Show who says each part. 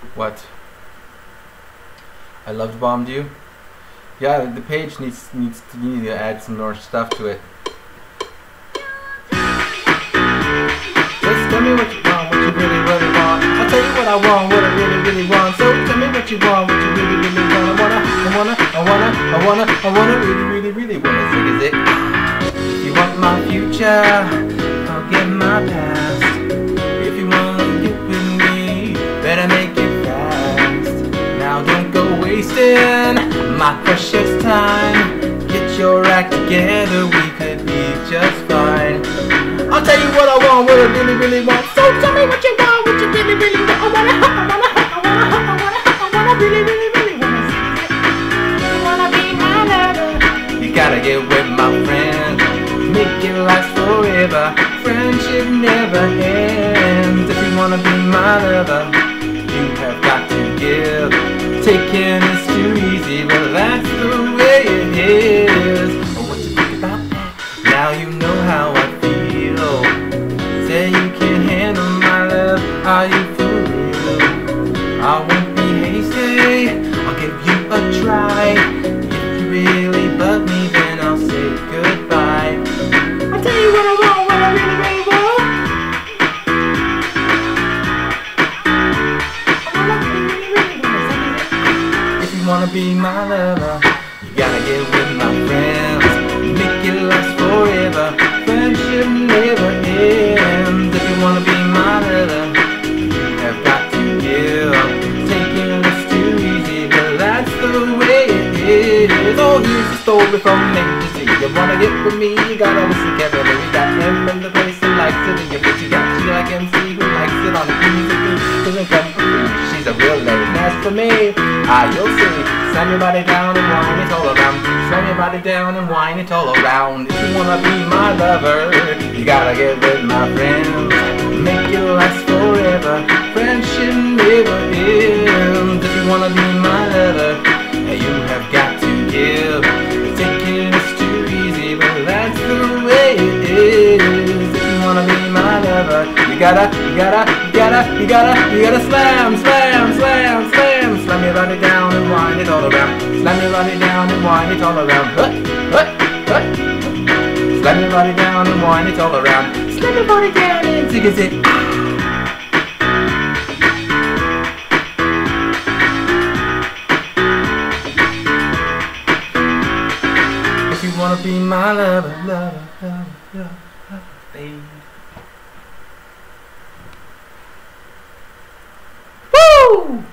Speaker 1: What? I love bombed you? Yeah, the page needs you need to add some more stuff to it. Just tell me what you want, what you really, really want. I'll tell you what I want, what I really, really want. So tell me what you want, what you really, really want. I wanna, really, really, really wanna zig a zig. If you want my future, I'll get my past. If you wanna get with me, better make it fast. Now don't go wasting my precious time. Get your act together, we could be just fine. I'll tell you what I want, what I really, really want. So tell me what you want, what you really, really want. I wanna, really, really, really wanna see it. You wanna be my lover. You gotta get with my friends, make it last forever. Friendship never ends. If you wanna be my lover, you have got to give. Taking is too easy, but that's the way it is. Oh, what you think about that? Now you know how I feel. Say you can handle my love, are you for real? I won't be hasty, I'll give you a try. If you really bug me, then I'll say goodbye. I'll tell you what I want, what I really, really want. If you wanna be my lover, you gotta get with my friends, make it last forever. Friendship never ends. If you wanna be my lover, you have got to give. Taking is too easy, but that's the way it is. Oh, here's a story from A to Z. You wanna get with me, you gotta listen carefully. We got him in the place who likes it, and you bet you got she like MC who likes it on the easy beat. Doesn't come for free, she's a real lady. And as for me, you'll see. Slam your body down and whine it all around. Slam your body down and whine it all around. If you wanna be my lover, you gotta get with my friends. Make it last forever. Friendship never ends. If you wanna be my lover, you have got to give. Taking is too easy, but that's the way it is. If you wanna be my lover, you gotta slam, slam, slam, slam. Slam your body down and wind it all around. Slam your body down and wind it all around. Slam your body down and wind it all around. Slam your body down and zig a zig. If you wanna be my lover, lover, lover, lover, baby.